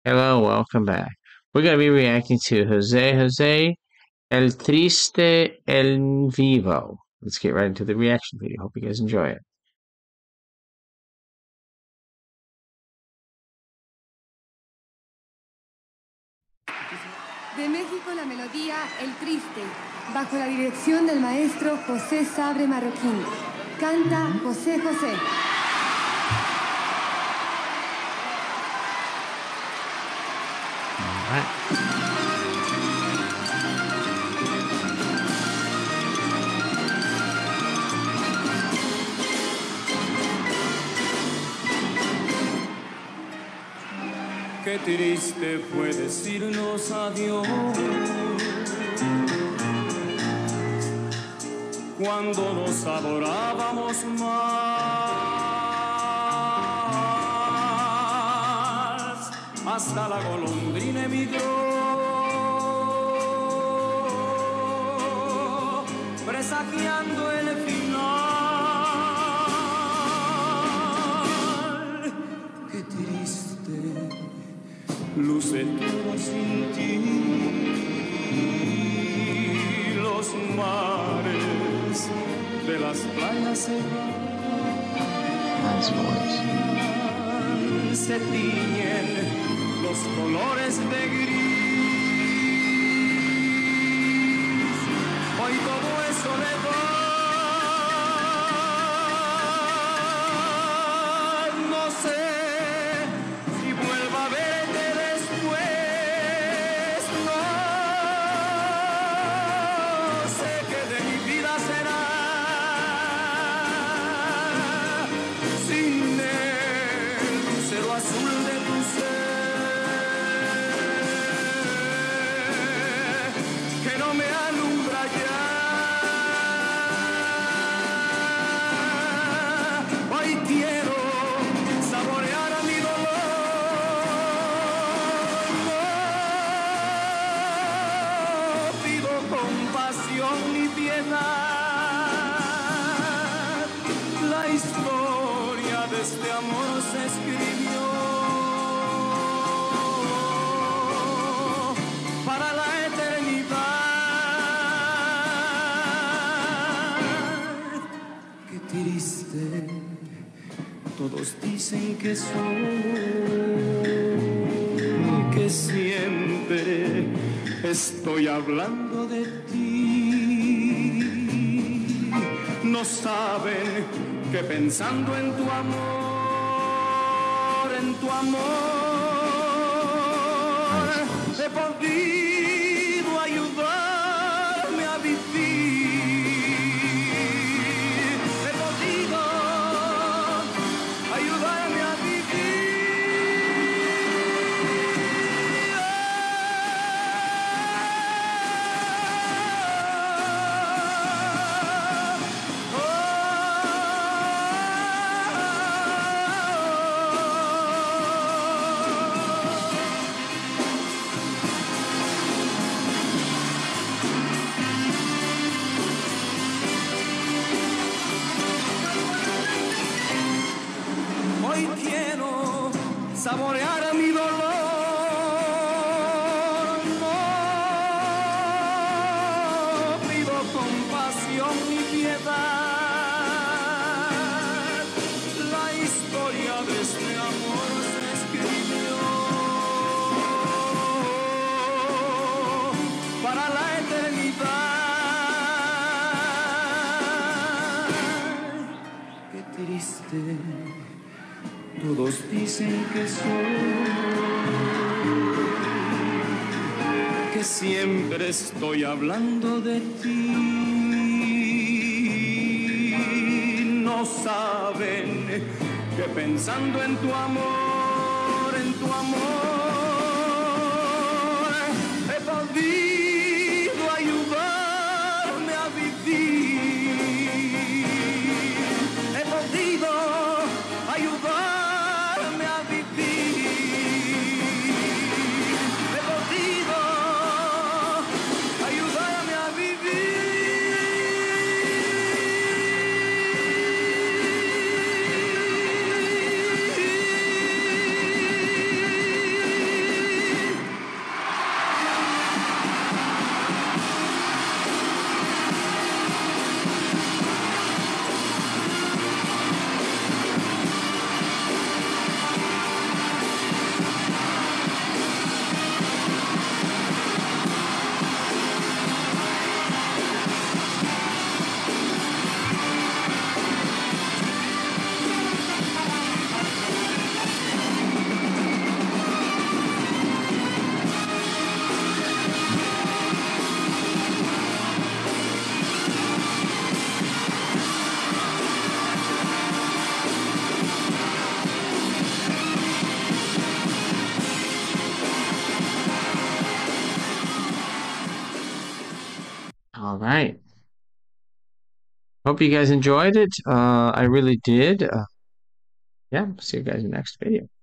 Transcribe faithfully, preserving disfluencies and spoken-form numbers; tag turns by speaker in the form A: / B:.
A: Hello, welcome back. We're going to be reacting to José José, El Triste, El Vivo. Let's get right into the reaction video. Hope you guys enjoy it.
B: De México la melodía El Triste, bajo la dirección del maestro José Sabre Marroquín. Canta José José.
A: All right.
C: Qué triste fue decirnos adiós cuando nos adorábamos más, hasta la golondrina emigró, presagiando el final. Qué triste luce todo sin ti, los mares de las playas se van, se tiñen los colores de gris, hoy todo es soledad, no sé si vuelva a verte después, no sé qué de mi vida será sin el lucero azul de tu ser, que no me alumbra ya. Hoy quiero saborear a mi dolor, no pido compasión ni piedad. La historia de este amor se escribió para la eternidad. Qué triste, todos dicen que soy, que siempre estoy hablando de ti. No saben que pensando en tu amor, en tu amor, he podido ayudarme a vivir. He podido ayudarme a hoy quiero saborear a mi dolor, no pido compasión ni piedad. La historia de este amor se escribió para la eternidad. Qué triste, todos dicen que soy, que siempre estoy hablando de ti. No saben que pensando en tu amor, en tu amor, he podido ayudarme a vivir. He podido ayudarme a vivir. He podido ayudarme a vivir.
A: All right. Hope you guys enjoyed it. Uh, I really did. Uh, yeah, see you guys in the next video.